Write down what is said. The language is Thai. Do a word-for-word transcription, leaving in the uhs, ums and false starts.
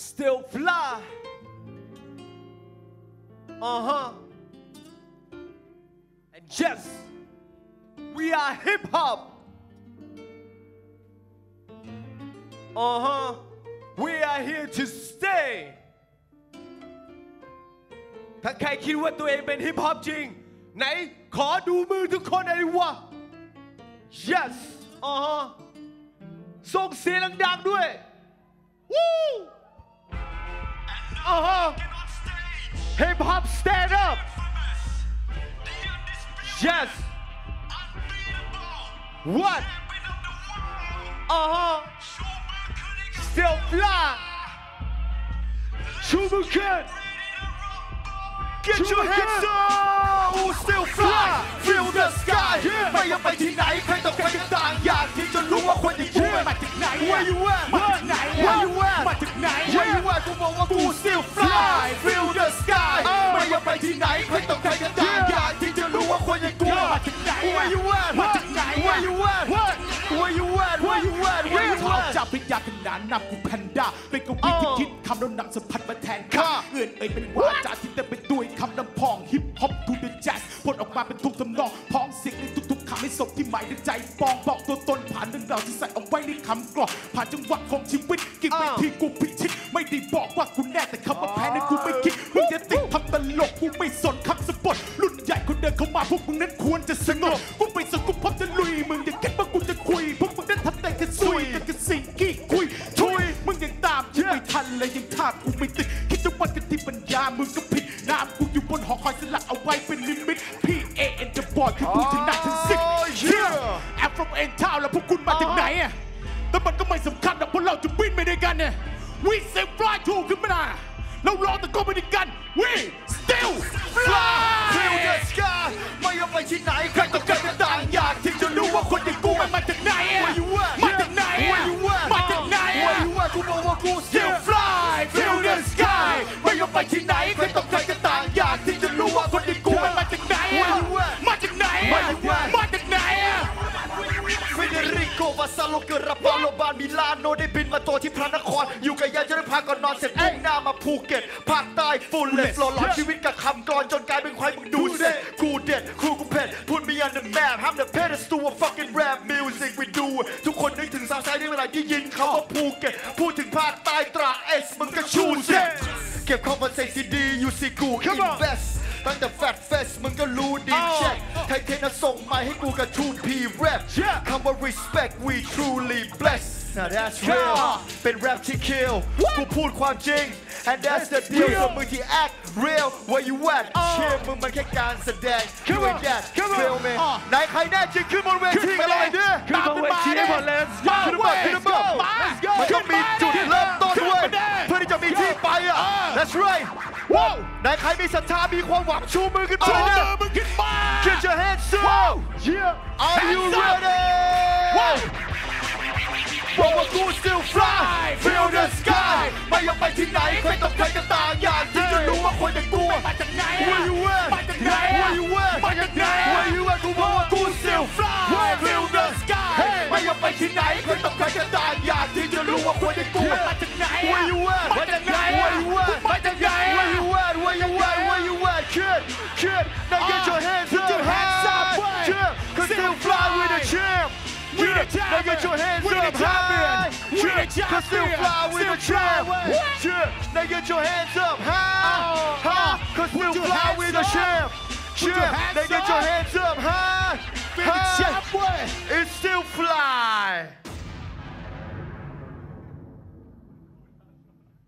still fly uh-huh and yes we are hip hop uh-huh we are here to stay ถ้าใครคิดว่าตัวเองเป็นฮิปฮอปจริงไหนขอดูมือทุกคนหน่อยวะ yes อ่าฮะส่งเสียงดังๆด้วยวู้อ่าฮะ hip hop stand up yes what อ่าฮะ still fly ชูมือขึ้นGet your hands up, who still fly, feel the sky. ไม่อยากไปที่ไหนใครต้องใครต่างอยากที่จะรู้ว่าคนอย่างกูมาจากไหน Where you at? มาจากไหน Where you at? มาจากไหน Where you at? กูบอกว่ากู still fly, feel the sky. ไม่อยากไปที่ไหนใครต้องใครต่างอยากที่จะรู้ว่าคนอย่างกูมาจากไหน Where you at? มาจากไหน Where you at? Where you at? Where you at? Where you at? จับเป็นยาขนานนำกูแพนด้าเป็นกวีที่คิดคำแล้วนำสัมผัสมาแทนข้าเอื่อนเอ่ยเป็นวาจาที่เต็มไปด้วยคำนำพองฮิปฮอปทูเดอะแจ๊สพ่นออกมาเป็นทุกทำนองพ้องเสียงในทุกๆคำให้สมที่หมายในใจปองบอกตัวตนผ่านเรื่องราวที่ใส่เอาไว้ในคำกรอกผ่านจังหวะของชีวิตกินไปที่กูพิชิตไม่ได้บอกว่ากูแน่แต่คำว่าแพ้นั้นกูไม่คิดมึงจะติดทำตลกกูไม่สนคำสปอตรุ่นใหญ่คนเดินเข้ามาพวกมึงนั้นควรจะสงบกูไปสกุปพร้อมจะลุยมึงอย่าคิดว่ากูจะคุยพวกมึงนั้นทำแต่แค่ซุยแต่แค่สิ่งกี้คุยช่วยมึงยังตามกูไม่ทันเลยยังท่ากูไม่ติดคิดจะวัดกันที่ปัญญามึงก็ผิดน้ำกูอยู่บนหอคอยสลักเอาไว้เป็นลิมิต P A N จะบอยคือกูถึงหนักถึงสิบแอฟfrom N Town แล้วพวกคุณมาจากไหนอ่ะแต่มันก็ไม่สำคัญหรอกเพราะเราจะบินไปด้วยกันเนี่ย We say fly to ขึ้นมาเรารอแต่ก็ไม่ได้กัน We still fly feel the sky ไม่อยากไปที่ไหนใครต้องการต่างอยากที่จะรู้ว่าคนอย่างกูมาจากไหนอ่ะ Where you at มาจากไหนอ่ะ Where you at มาจากไหนอ่ะ Where you at กูบอกว่ากู still fly feel the sky ไม่อยากไปที่ไหนใครต้องการต่างอยากที่จะรู้ว่าคนอย่างกูมาจากไหนอ่ะ Where you at มาจากไหนอ่ะมาจากไหนอ่ะเฟเดริโกวาซาโลเกิดรับปาโลบานมิลานโนได้บินมาตัวที่พระนครอยู่กับยาจะได้พาก่อนนอนเสร็จมุ่งหน้ามาภูเก็ตภาคใต้ฟูลเลสหล่อหลอมชีวิตกับคำกรจนกลายเป็นควายมึงดูเซ่กูเด็ดครูกูเผ็ดพูดมีอันเดอร์แมปห้ามเดอะเพดสตูว่า fucking rap music we do ทุกคนนึกถึงซาวด์ไซด์ที่เวลาที่ยินเขาว่าภูเก็ตพูดถึงภาคใต้ตราเอสมึงก็ชูเซ่เก็บคอมเพนเซซีดีอยู่สิกู investตั้งแต่แฟตเฟสมึงก็รู้ดีเช็คไทเทนส่งมาให้กูกับทูพีแรปคำว่า respect we truly bless now that's real เป็นแรปที่ kill กูพูดความจริง and that's the deal ส่วนมึงที่ act real where you at เชื่อมึงมันแค่การแสดง you ain't that feel me ไหนใครแน่จริงขึ้นบนเวทีไปเลยดิขึ้นบนเวทีให้หมดเลยขึ้นบนขึ้นบนมันต้องมีจุดเริ่มต้นด้วยเพื่อที่จะมีที่ไปอ่ะ that's right ไหนใครมีศรัทธามีความหวังชูมือขึ้นมาเลยมือขึ้นมา Get your hands up yeah are you ready บอกว่ากู still fly feel the sky ไม่อยากไปที่ไหนใครต้องใครก็ต่างอยากที่จะรู้ว่าคนอย่างกูมาจากไหน Where you at มาจากไหน Where you at มาจากไหน Where you at กูบอกว่ากู still fly feel the sky ไม่อยากไปที่ไหนใครต้องใครก็ต่างอยากที่จะรู้ว่าคนอย่างกูมาจากไหน Where you at มาจากไหน Where you at มาจากไหน Where you at Where you at Where you at kid kid now get your hands up your hands up kid cause still fly with the champ We the champion. Now get your hands we up the high. We the champion. Cause still fly with the champ. Now get your hands up high. High. Cause still fly with the champ. Now get your hands up high. High. It's still fly.